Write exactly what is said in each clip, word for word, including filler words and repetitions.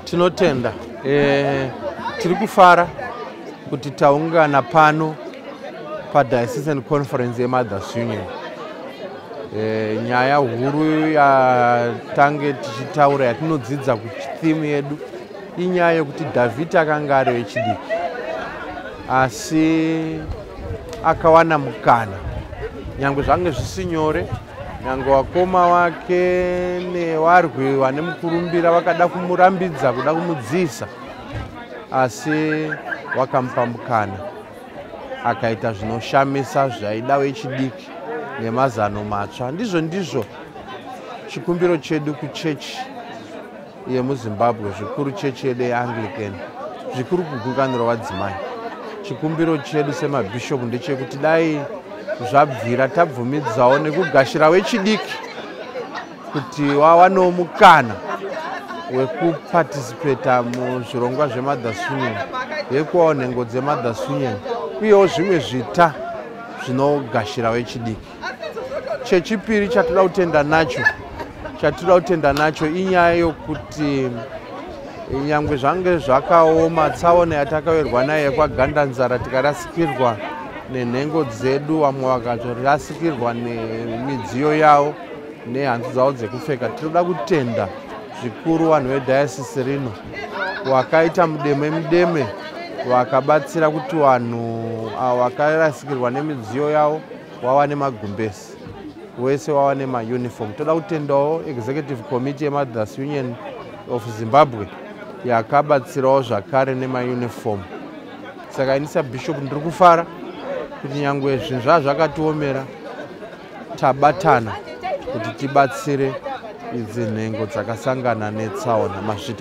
Tinotenda e, tiri kufara kuti taungana pano paDiocesan Conference yeMothers Union. E, nyaya huru yatange tichitaura yatinodzidza kutheme yedu inyaya yokuti David akanga ari wechidiki asi akawana mukana nyangwe zvange zvisinyore nyangwe wakoma wake newarwi vane mukurumbira vakada kumurambidza kuda kumudzisa asi wakamupa mukana akaita zvinoshamisa zvaida wechidiki nemazano matsva. Ndizvo ndizvo chikumbiro chedu kuchechi yemuZimbabwe, zvikuru chechi yedu yeAnglican, zvikuru kugunganiro wadzimai. Chikumbiro chedu semabhishopu ndechekuti dai zvabvira tabvumidzawo nekugashira wechidiki kuti wawanewo mukana wekuparticipata muzvirongwa zveMothers Union, yekuwawo nhengo dzeMothers Union uyewo zvimwe zvita zvinogashira wechidiki. Chechipiri chatoda kutenda nacho chatoda kutenda nacho inyaya yokuti nyangwe zvange zvakaoma tsaona yatakawerwa nayo yekwaGandanzara tikarasikirwa nenhengo dzedu, vamwe vakatorasikirwa nemidziyo yavo nehanzu dzavo dzekupfeka. Tinoda kutenda zvikuru vanhu vedayosisi rino wakaita mudeme mudeme wakabatsira kuti vanhu avo vakarasikirwa nemidziyo yavo wawane magumbezi, wese wawane mauniform. Toda kutendawo Executive Committee yeMothers Union of Zimbabwe yakabatsirawo zvakare nemauniform. Saka ini sabhishopu ndiri kufara kuti nyangwe zvinhu zvazvakatiomera tabatana kuti tibatsire idzi nhengo dzakasangana netsaona. Mazvita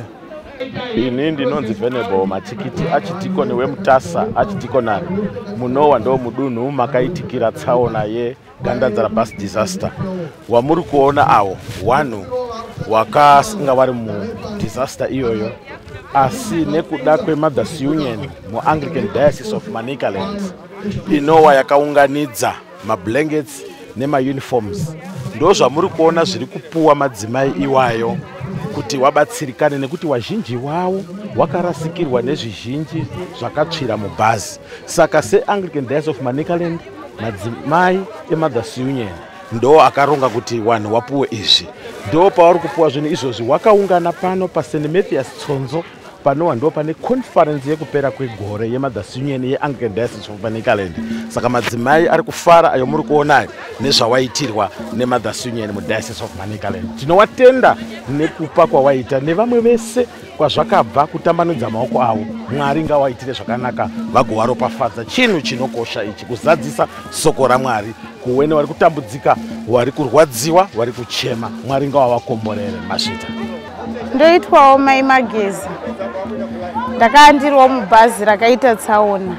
ini ndinonzi Venerable Matikiti, archdeacon weMutasa archdiaconary munowa ndo mudunhu makaitikira tsaona yeGandanzara bus disaster. Wamuri kuona awo wanhu wakasanga vari mudisaster iyoyo, asi nekuda kweMothers Union muAnglican Diocese of Manicaland inowa yakaunganidza mablankets nemauniforms, ndo zvamuri kuona zviri kupuwa madzimai iwayo kuti wabatsirikane, nekuti wazhinji wavo wakarasikirwa nezvizhinji zvakatsvira mubhazi. Saka seAnglican Diocese of Manicaland madzimai eMothers Union ndo akaronga kuti wanhu wapuwe izvi, ndo pavari kupuwa zvinhu izvozvi. Wakaungana pano paSaint Mathias Tsonzo panowa ndo pane conference yekupera kwegore yeMothers Union yeAnglican Diocese of Manicaland. Saka madzimai ari kufara ayo muri kuona nezvawaitirwa neMothers Union muDiocese of Manicaland. Tinowatenda nekupa kwawaita nevamwe vese kwazvakabva kutambanudza maoko avo. Mwari ngawaitire zvakanaka vagowaropafadza. Chinhu chinokosha ichi kuzadzisa soko raMwari kuwene vari kutambudzika, vari kurwadziwa, vari kuchema. Mwari ngawavakomborere. Mazvita ndoitwawo Mai Magezi, ndakandirwa mubhazi rakaita tsaona.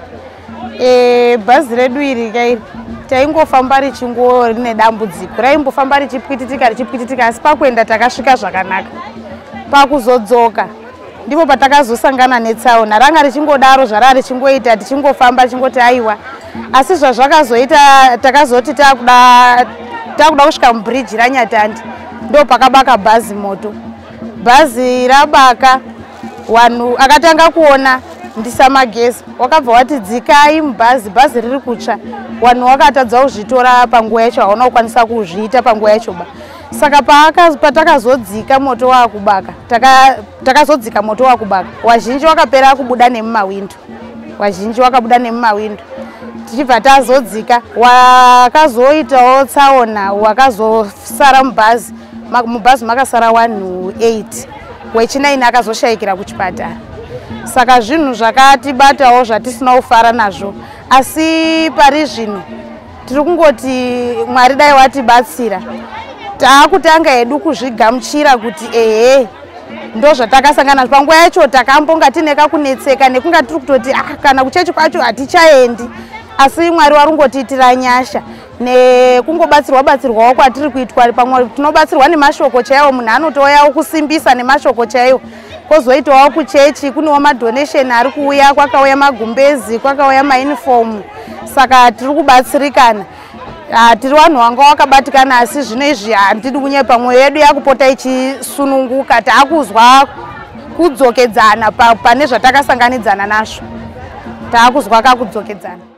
E, bhazi redu iri taingofamba richingo rine dambudziko, raimbofamba richipwititika richipwititika, asi pakuenda takasvika zvakanaka. Pakuzodzoka ndipo patakazosangana netsaona, ranga richingodaro zvarari richingoita tichingofamba tichingoti aiwa, asi zvazvakazoita takazoti takuda takuda kusvika mubridge raNyatandi ndo pakabaka bhazi moto. Bhazi rabaka, wanhu akatanga kuona ndisamagezi wakabva wati dzikai mubhazi, bhazi riri kutsva. Wanhu wakatadza kuzvitora panguva yacho, haona kukwanisa kuzviita panguva yacho ba. Saka patakazodzika moto wakubaka takazodzika moto wakubaka, wazhinji wakapera kubuda nemumawindo, wazhinji wakabuda nemumawindo. Tichibva tazodzika wakazoitawo tsaona wakazosara mubhazi. Mubhazi makasara wanhu eight, wechinaini akazoshayikira kuchipatara. Saka zvinhu zvakatibatawo zvatisina kufara nazvo, asi pari zvino tiri kungoti Mwari dai watibatsira. Taakutanga hedu kuzvigamuchira kuti ehe ndo zvatakasangana panguva yacho takambonga tine kakunetseka nekunga tiri kutoti ah, kana kuchechi kwacho hatichaendi, asi Mwari warungotiitira nyasha nekungobatsirwa batsirwawo kwatiri kuitwa. Pamwe tinobatsirwa nemashoko chaiwo, munhu anotoyawo kusimbisa nemashoko chaiwo. Kozoitawo kuchechi kunewo madonation ari kuuya, kwakauya magumbezi, kwakauya mauniform. Saka tiri kubatsirikana. Tiri vanhu vanga wakabatikana, asi zvino izvi handidi kunyepa, mwoyo yedu yakupota ichisununguka. Taakuzwa kudzokedzana pane zvatakasanganidzana nazvo. Taakuzwa kakudzokedzana.